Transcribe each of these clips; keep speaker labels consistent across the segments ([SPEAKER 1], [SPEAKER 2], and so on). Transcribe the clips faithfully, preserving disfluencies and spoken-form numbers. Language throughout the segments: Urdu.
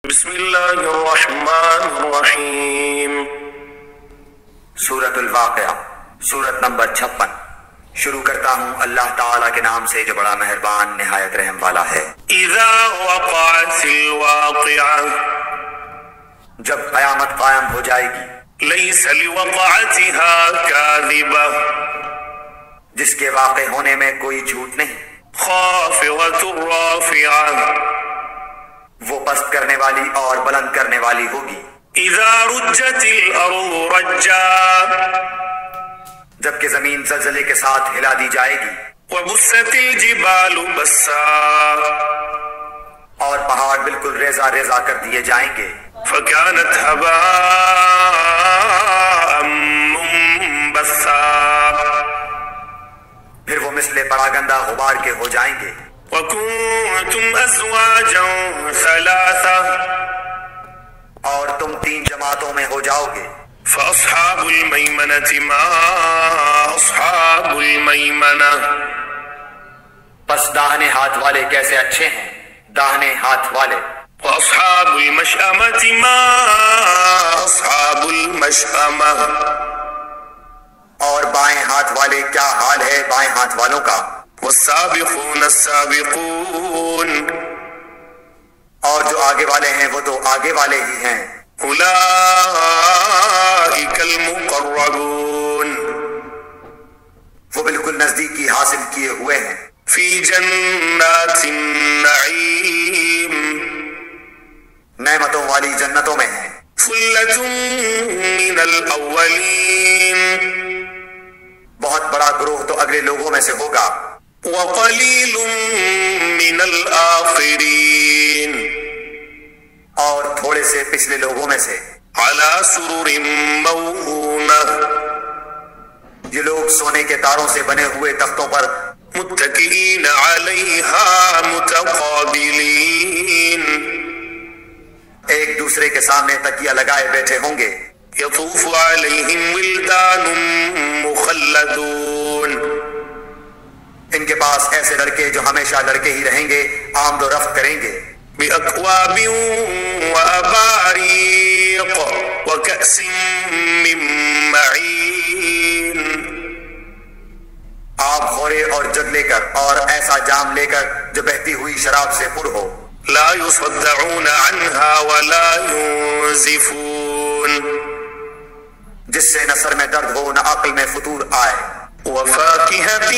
[SPEAKER 1] بسم اللہ الرحمن الرحیم۔
[SPEAKER 2] سورۃ الواقعہ، سورت نمبر چھپن۔ شروع کرتا ہوں اللہ تعالیٰ کے نام سے جو بڑا مہربان نہایت رحم والا ہے۔
[SPEAKER 1] اذا وقعت الواقعہ،
[SPEAKER 2] جب قیامت قائم ہو جائے گی،
[SPEAKER 1] لیس لوقعتها کاذبہ،
[SPEAKER 2] جس کے واقع ہونے میں کوئی جھوٹ نہیں،
[SPEAKER 1] خافضۃ رافعہ،
[SPEAKER 2] وہ پست کرنے والی اور بلند کرنے والی ہوگی۔
[SPEAKER 1] اذا رجت الارض رجا،
[SPEAKER 2] جبکہ زمین زلزلے کے ساتھ ہلا دی جائے گی،
[SPEAKER 1] وبست الجبال بسا،
[SPEAKER 2] اور پہاڑ بالکل ریزہ ریزہ کر دیے جائیں گے،
[SPEAKER 1] فكانت هباء منبثا،
[SPEAKER 2] پھر وہ مثل پراگندہ غبار کے ہو جائیں گے۔
[SPEAKER 1] وكنتم ازواجا ثلاثا،
[SPEAKER 2] اور تم تین جماعتوں میں ہو جاؤ گے،
[SPEAKER 1] فاصحاب المیمنة ما اصحاب المیمنة،
[SPEAKER 2] پس داہنے ہاتھ والے کیسے اچھے ہیں داہنے ہاتھ والے،
[SPEAKER 1] واصحاب المشأمة ما اصحاب المشأمة،
[SPEAKER 2] اور بائیں ہاتھ والے کیا حال ہے بائیں ہاتھ والوں کا،
[SPEAKER 1] والسابقون السابقون،
[SPEAKER 2] اور جو آگے والے ہیں وہ تو آگے والے ہی ہیں،
[SPEAKER 1] اولئک المقربون،
[SPEAKER 2] وہ بالکل نزدیکی حاصل کیے ہوئے ہیں،
[SPEAKER 1] فی جنات النعیم،
[SPEAKER 2] نعمتوں والی جنتوں میں ہیں،
[SPEAKER 1] ثلۃ من الاولین،
[SPEAKER 2] بہت بڑا گروہ تو اگلے لوگوں میں سے ہوگا،
[SPEAKER 1] وقلیل من الآخرین،
[SPEAKER 2] اور تھوڑے سے پچھلے لوگوں میں سے،
[SPEAKER 1] علی سرر موضونہ،
[SPEAKER 2] یہ لوگ سونے کے تاروں سے بنے ہوئے تختوں پر
[SPEAKER 1] متکئین علیہا متقابلین،
[SPEAKER 2] ایک دوسرے کے سامنے تکیہ لگائے بیٹھے ہوں گے،
[SPEAKER 1] یطوف علیہم ولدان مخلدون،
[SPEAKER 2] ان کے پاس ایسے لڑکے جو ہمیشہ لڑکے ہی رہیں گے آمد و رفت کریں گے،
[SPEAKER 1] بأکواب وأباریق وکأس من معین،
[SPEAKER 2] آب خورے اور جگ لے کر اور ایسا جام لے کر جو بہتی ہوئی شراب سے پر ہو،
[SPEAKER 1] لا يصدعون عنها ولا ينزفون،
[SPEAKER 2] جس سے نہ سر میں درد ہو نہ عقل میں فطور آئے،
[SPEAKER 1] وفاكهة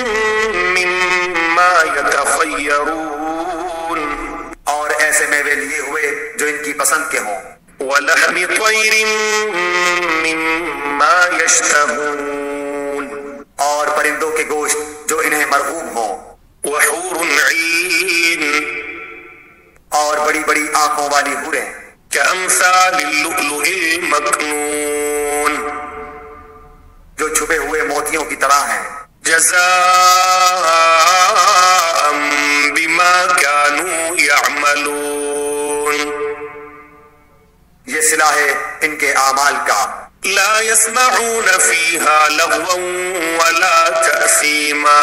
[SPEAKER 1] مما يتخيرون،
[SPEAKER 2] اور ایسے میوے لیے ہوئے جو ان کی پسند کے ہوں،
[SPEAKER 1] ولحم طير مما يشتهون،
[SPEAKER 2] اور پرندوں کے گوشت جو انہیں مرغوب ہوں،
[SPEAKER 1] وحور عين،
[SPEAKER 2] اور بڑی بڑی آنکھوں والی حوریں،
[SPEAKER 1] كأمثال اللؤلؤ المكنون،
[SPEAKER 2] جو چھپے ہوئے موتیوں کی طرح ہیں،
[SPEAKER 1] جزاء بما كانوا يعملون،
[SPEAKER 2] یہ صلہ ہے ان کے اعمال کا،
[SPEAKER 1] لا يسمعون فيها لغوا ولا تأثيما،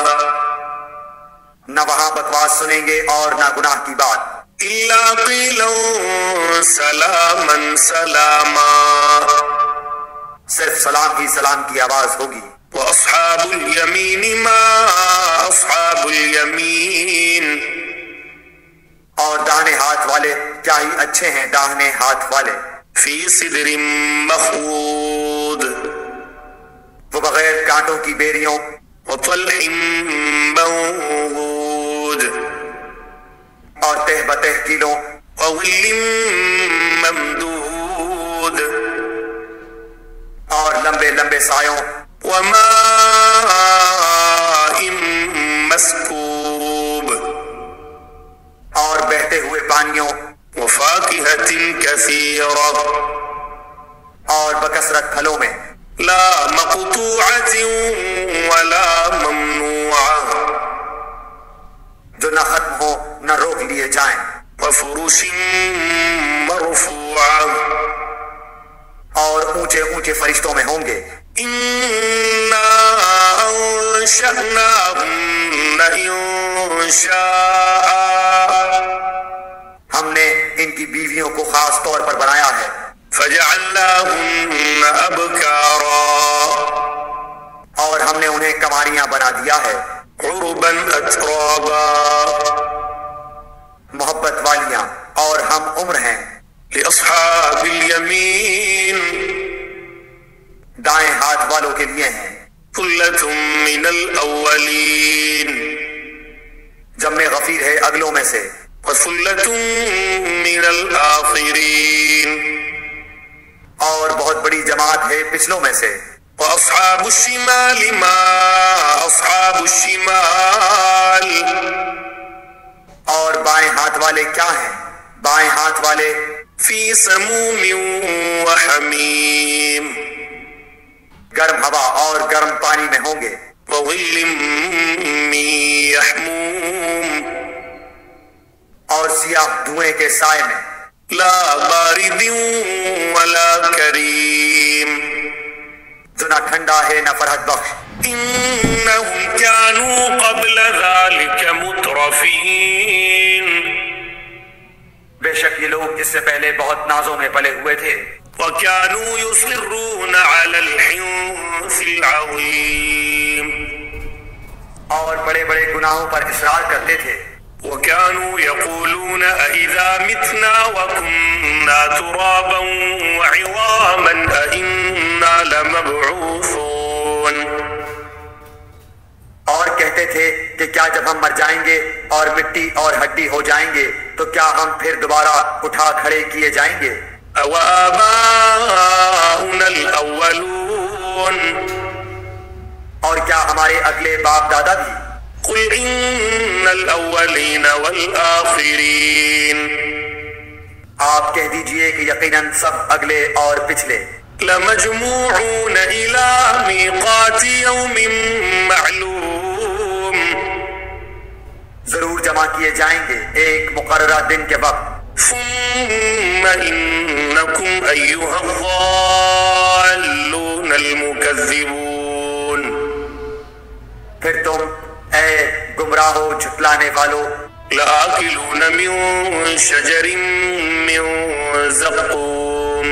[SPEAKER 2] نہ وہاں بکواس سنیں گے اور نہ گناہ کی بات،
[SPEAKER 1] إلا قيلا سلاما سلاما،
[SPEAKER 2] صرف سلام ہی سلام کی آواز ہوگی،
[SPEAKER 1] وأصحاب اليمين ما أصحاب اليمين،
[SPEAKER 2] اور داہنے ہاتھ والے کیا ہی اچھے ہیں داہنے ہاتھ والے،
[SPEAKER 1] في سدر مخضود،
[SPEAKER 2] وہ بغیر کانٹوں کی بیریوں
[SPEAKER 1] وطلح منضود،
[SPEAKER 2] اور تہ بتہ کیلوں
[SPEAKER 1] وظل ممدود،
[SPEAKER 2] اور لمبے لمبے سایوں،
[SPEAKER 1] وماء مسكوب،
[SPEAKER 2] اور بہتے ہوئے پانیوں،
[SPEAKER 1] وفاكهة كثيرة،
[SPEAKER 2] اور بکثرت پھلوں میں،
[SPEAKER 1] لا مقطوعة ولا ممنوعة،
[SPEAKER 2] جو نہ ختم ہو نہ روک لیے جائیں،
[SPEAKER 1] وفرش مرفوعة،
[SPEAKER 2] اور اونچے اونچے فرشتوں میں ہوں گے،
[SPEAKER 1] إنا أنشأناهن إنشاء،
[SPEAKER 2] ہم نے ان ان کی بیویوں کو خاص طور پر بنایا ہے.
[SPEAKER 1] فجعلناهن أبكارا
[SPEAKER 2] اور ہم نے انہیں کماریاں بنا دیا ہے.
[SPEAKER 1] عربا أترابا
[SPEAKER 2] محبت والیاں اور ہم عمر ہیں.
[SPEAKER 1] لأصحاب اليمين
[SPEAKER 2] دائیں ہاتھ والوں کے لیے ہیں.
[SPEAKER 1] ثلة من الأولين
[SPEAKER 2] جمع غفیر ہے اگلوں میں سے.
[SPEAKER 1] وثلة من الآخرين
[SPEAKER 2] اور بہت بڑی جماعت ہے پچھلوں میں سے.
[SPEAKER 1] وأصحاب الشمال ما أصحاب الشمال
[SPEAKER 2] اور بائیں ہاتھ والے کیا ہیں؟ بائیں ہاتھ والے
[SPEAKER 1] في سموم وحميم
[SPEAKER 2] گرم ہوا اور گرم پانی میں ہوں گے.
[SPEAKER 1] وظل من يحموم
[SPEAKER 2] اور سیاہ دھوئیں کے سائے میں.
[SPEAKER 1] لا بارد ولا كريم
[SPEAKER 2] جو نہ ٹھنڈا ہے نہ فرحت بخش.
[SPEAKER 1] إنهم كانوا قبل ذلك مترفين
[SPEAKER 2] بے شک یہ لوگ اس سے پہلے بہت نازوں میں پلے ہوئے تھے.
[SPEAKER 1] وكانوا يصرون على الحنث العظيم
[SPEAKER 2] اور بڑے بڑے گناہوں پر اصرار کرتے تھے.
[SPEAKER 1] وكانوا يقولون أإذا متنا وكنا ترابا وعظاما أإنا لمبعوثون
[SPEAKER 2] اور کہتے تھے کہ کیا جب ہم مر جائیں گے اور مٹی اور ہڈی ہو جائیں گے تو کیا ہم پھر دوبارہ اٹھا کھڑے کیے جائیں گے؟
[SPEAKER 1] أَوَآبَاؤُنَا الْأَوَّلُونَ
[SPEAKER 2] اور کیا ہمارے اگلے باپ دادا بھی؟
[SPEAKER 1] قُلْ إِنَّ الْأَوَّلِينَ وَالْآخِرِينَ
[SPEAKER 2] آپ کہہ دیجئے کہ یقیناً سب اگلے اور پچھلے
[SPEAKER 1] لَمَجْمُوعُونَ إِلَى مِيقَاتِ يَوْمٍ مَعْلُومٍ
[SPEAKER 2] ضرور جمع کیے جائیں گے ایک مقررہ دن کے وقت.
[SPEAKER 1] ثُمَّ إِنَّكُمْ أَيُّهَا الضَّالُّونَ الْمُكَذِّبُونَ
[SPEAKER 2] پھر تم اے گمراہو جھٹلانے والو
[SPEAKER 1] لَآكِلُونَ مِن شَجَرٍ مِّن زَقُّومٍ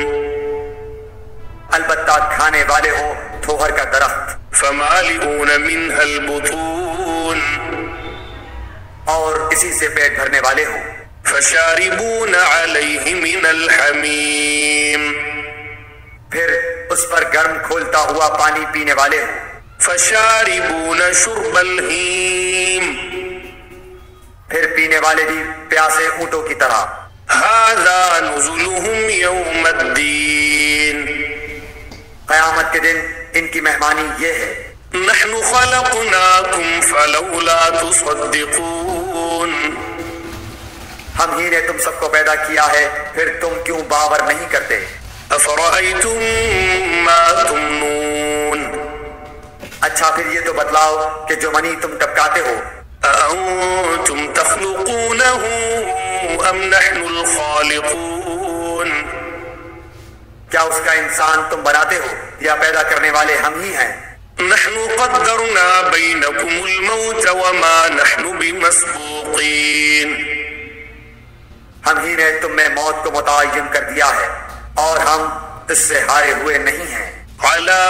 [SPEAKER 2] البتہ کھانے والے ہو تھوہر کا درخت.
[SPEAKER 1] فَمَالِئُونَ مِنْهَا الْبُطُونَ
[SPEAKER 2] اور اسی سے پیٹ بھرنے والے ہو.
[SPEAKER 1] فَشَارِبُونَ عَلَيْهِ مِنَ الْحَمِيمِ
[SPEAKER 2] پھر اس پر گرم کھولتا ہوا پانی پینے والے ہو.
[SPEAKER 1] فَشَارِبُونَ شُرْبَ الْهِيمِ
[SPEAKER 2] پھر پینے والے بھی پیاسے اونٹوں کی طرح.
[SPEAKER 1] هَذَا نُزُلُهُمْ يَوْمَ الدِّينِ
[SPEAKER 2] قیامت کے دن ان کی مہمانی یہ ہے.
[SPEAKER 1] نَحْنُ خَلَقْنَاكُمْ فَلَوْلَا تُصَدِّقُونَ
[SPEAKER 2] ہم ہی نے تم سب کو پیدا کیا ہے پھر تم کیوں باور نہیں کرتے؟
[SPEAKER 1] أَفَرَأَيْتُمْ مَا تُمْنُونَ
[SPEAKER 2] اچھا پھر یہ تو بتلاؤ کہ جو منی تم ٹپکاتے ہو
[SPEAKER 1] أَأَنْتُمْ تَخْلُقُونَهُ أَمْ نَحْنُ الْخَالِقُونَ
[SPEAKER 2] کیا اس کا انسان تم بناتے ہو یا پیدا کرنے والے ہم ہی ہیں؟
[SPEAKER 1] نحن قدرنا بينكم الموت وما نحن بمسبوقين
[SPEAKER 2] ہم ہی نے تم میں موت کو متعین کر دیا ہے اور ہم اس سے ہارے ہوئے نہیں ہیں.
[SPEAKER 1] على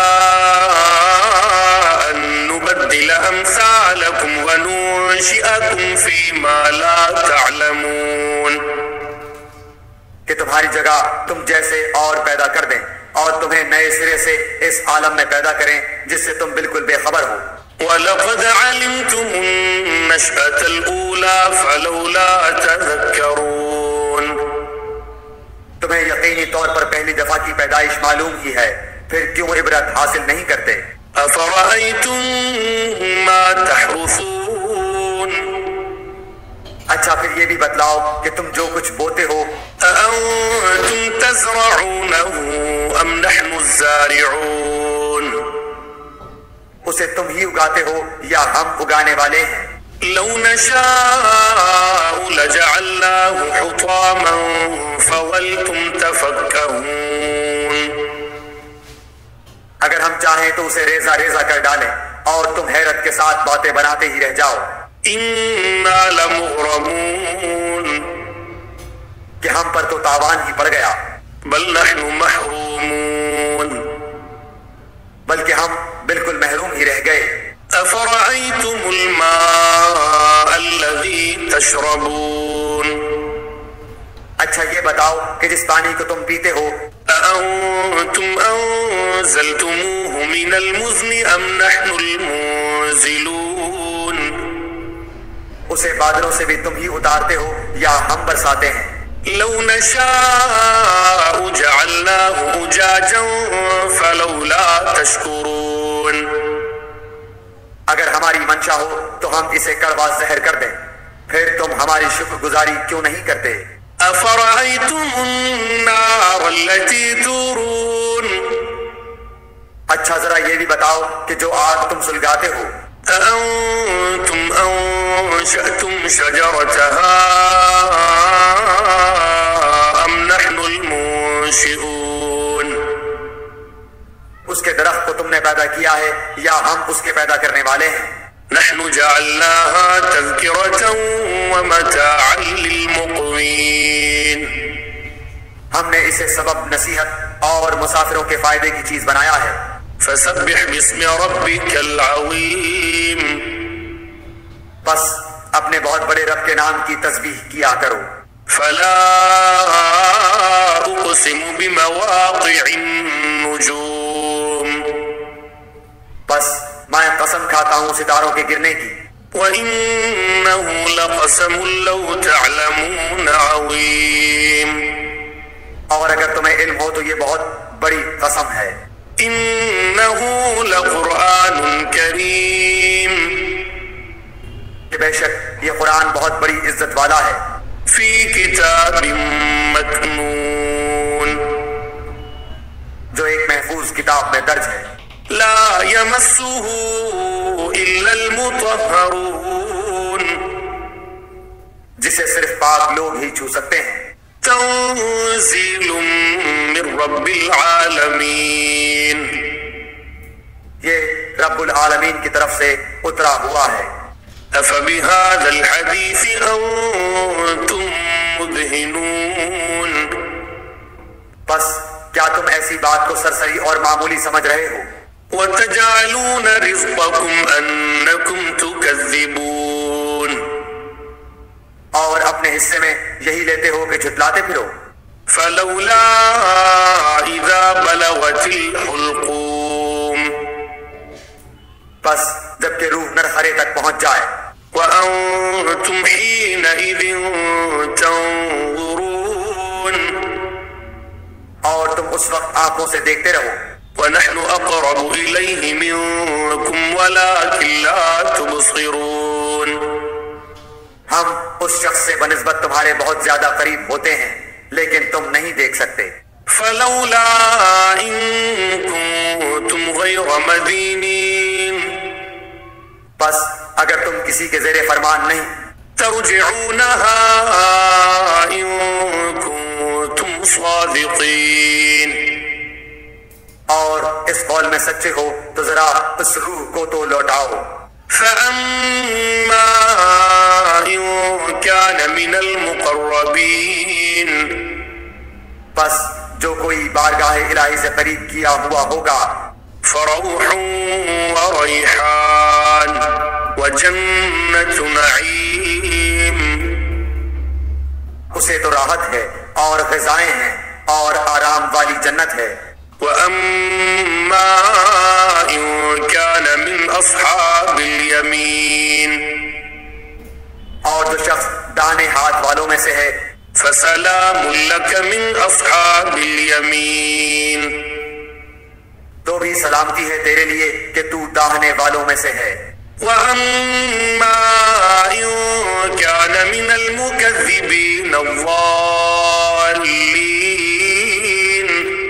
[SPEAKER 1] أن نبدل أمثالكم وننشئكم فيما لا تعلمون
[SPEAKER 2] کہ تمہاری جگہ تم جیسے اور پیدا کر دیں اور تمہیں نئے سرے سے اس عالم میں پیدا کریں جس سے تم بالکل بے خبر ہو.
[SPEAKER 1] وَلَقَدْ عَلِمْتُمُ النَّشْأَةَ الْأُولَى فَلَوْلَا تَذَكَّرُونَ
[SPEAKER 2] تمہیں یقینی طور پر پہلی دفعہ کی پیدائش معلوم ہی ہے پھر کیوں عبرت حاصل نہیں کرتے؟
[SPEAKER 1] أَفَرَأَيْتُمْ مَا تَحْرُثُونَ
[SPEAKER 2] اچھا پھر یہ بھی بتلاؤ کہ تم جو کچھ بوتے ہو
[SPEAKER 1] أَأَنْتُمْ تَزْرَعُونَهُ أَمْ نَحْنُ الزَّارِعُونَ
[SPEAKER 2] اسے تم ہی اگاتے ہو یا ہم اگانے والے ہیں؟
[SPEAKER 1] لَوْ نَشَاءُ لَجَعَلْنَاهُ حُطَامًا فَظَلْتُمْ تَفَكَّهُونَ
[SPEAKER 2] اگر ہم چاہیں تو اسے ریزہ ریزہ کر ڈالیں اور تم حیرت کے ساتھ باتیں بناتے ہی رہ جاؤ.
[SPEAKER 1] إِنَّا لَمُغْرَمُونَ
[SPEAKER 2] کہ ہم پر تو تاوان ہی پڑ گیا،
[SPEAKER 1] بل نحن محرومون،
[SPEAKER 2] بلکہ ہم بالکل محروم ہی رہ گئے۔
[SPEAKER 1] افرأيتم الماء الذي تشربون،
[SPEAKER 2] اچھا یہ بتاؤ کہ جس پانی کو تم پیتے ہو،
[SPEAKER 1] أأنتم أنزلتموه من المزن أم نحن المنزلون،
[SPEAKER 2] اسے بادلوں سے بھی تم ہی اتارتے ہو یا ہم برساتے ہیں؟
[SPEAKER 1] لو نشاء جعلناه أجاجا فلولا تشكرون،
[SPEAKER 2] اگر ہماری منشا ہو تو ہم اسے کڑوا زہر کر دیں، پھر تم ہماری شکر گزاری کیوں نہیں کرتے؟
[SPEAKER 1] أفرأيتم النار التي تورون،
[SPEAKER 2] اچھا ذرا یہ بھی بتاؤ کہ جو آگ تم سلگاتے ہو،
[SPEAKER 1] أأنتم أنشأتم شجرتها أم نحن المنشئون،
[SPEAKER 2] اس کے درخت کو تم نے پیدا کیا ہے یا ہم اس کے پیدا کرنے والے ہیں؟
[SPEAKER 1] نحن جعلناها تذكرة ومتاعا للمقوين،
[SPEAKER 2] ہم نے اسے سبب نصیحت اور مسافروں کے فائدے کی چیز بنایا ہے۔
[SPEAKER 1] فسبح باسم ربك العظيم،
[SPEAKER 2] بس اپنے بہت بڑے رب کے نام کی تسبیح کیا کرو۔
[SPEAKER 1] فلا أقسم بمواقع النجوم،
[SPEAKER 2] بس میں قسم کھاتا ہوں ستاروں کے گرنے کی۔
[SPEAKER 1] وإنه لقسم لو تعلمون عظيم،
[SPEAKER 2] اور اگر تمہیں علم ہو تو یہ بہت بڑی قسم ہے۔
[SPEAKER 1] إنه لقرآن كريم،
[SPEAKER 2] کہ بے شک یہ قرآن بہت بڑی عزت والا ہے۔
[SPEAKER 1] في كتاب مكنون،
[SPEAKER 2] جو ایک محفوظ کتاب میں درج ہے۔
[SPEAKER 1] لا يمسه إلا المطهرون،
[SPEAKER 2] جسے صرف پاک لوگ ہی چھو سکتے ہیں۔
[SPEAKER 1] تنزيل من رب العالمين،
[SPEAKER 2] یہ رب العالمین کی طرف سے اترا ہوا ہے۔
[SPEAKER 1] أفبهذا الحديث أنتم مدهنون،
[SPEAKER 2] بس کیا تم ایسی بات کو سرسری اور معمولی سمجھ رہے ہو؟
[SPEAKER 1] وتجعلون رزقكم أنكم تكذبون،
[SPEAKER 2] اور اپنے حصے میں یہی لیتے ہو کہ جھٹلاتے پھرو۔
[SPEAKER 1] فلولا إذا بلغت الحلقوم،
[SPEAKER 2] بس جب کہ روح نرخرے تک پہنچ جائے۔
[SPEAKER 1] وأنتم حينئذ تنظرون،
[SPEAKER 2] اور تم اس وقت آنکھوں سے دیکھتے رہو۔
[SPEAKER 1] ونحن أقرب إليه منكم ولكن لا تبصرون،
[SPEAKER 2] ہم اس شخص سے بنسبت تمہارے بہت زیادہ قریب ہوتے ہیں لیکن تم نہیں دیکھ سکتے۔
[SPEAKER 1] فلولا إن كنتم غير مدينين،
[SPEAKER 2] بس اگر تم کسی کے زیر فرمان نہیں،
[SPEAKER 1] ترجعونها إن كنتم صادقين،
[SPEAKER 2] اور اس قول میں سچے ہو تو ذرا اس روح کو تو لوٹاؤ۔
[SPEAKER 1] فأما إن كان من المقربين،
[SPEAKER 2] بس جو کوئی بارگاہ الہی سے قریب کیا ہوا ہوگا،
[SPEAKER 1] فروح وريحان وجنة نعيم،
[SPEAKER 2] اسے تو راحت ہے اور غذائیں ہیں اور آرام والی جنت ہے۔
[SPEAKER 1] وأما إن كان من أصحاب اليمين،
[SPEAKER 2] اور جو شخص دانے ہاتھ والوں میں سے ہے،
[SPEAKER 1] فسلام لك من أصحاب اليمين،
[SPEAKER 2] تو بھی سلامتی ہے تیرے لیے کہ تو داہنے والوں میں سے ہے۔
[SPEAKER 1] وأما إن كان من المكذبين الضالين،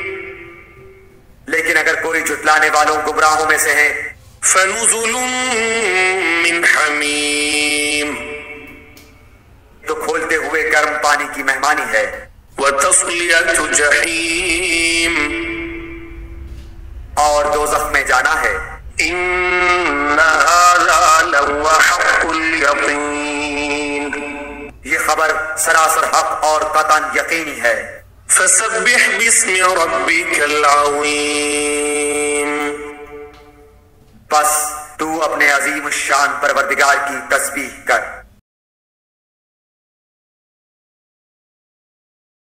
[SPEAKER 2] لیکن اگر کوئی جھٹلانے والوں گمراہوں میں سے ہے،
[SPEAKER 1] فنزل من حميم،
[SPEAKER 2] تو کھولتے ہوئے گرم پانی کی مہمانی ہے۔
[SPEAKER 1] وتصلية جحيم،
[SPEAKER 2] اور دوزخ میں جانا ہے۔
[SPEAKER 1] إن هذا لهو حق اليقين،
[SPEAKER 2] یہ خبر سراسر حق اور قطعاً یقینی ہے۔
[SPEAKER 1] فسبح باسم ربك العظيم،
[SPEAKER 2] بس تو اپنے عظیم الشان پروردگار کی تسبیح کر۔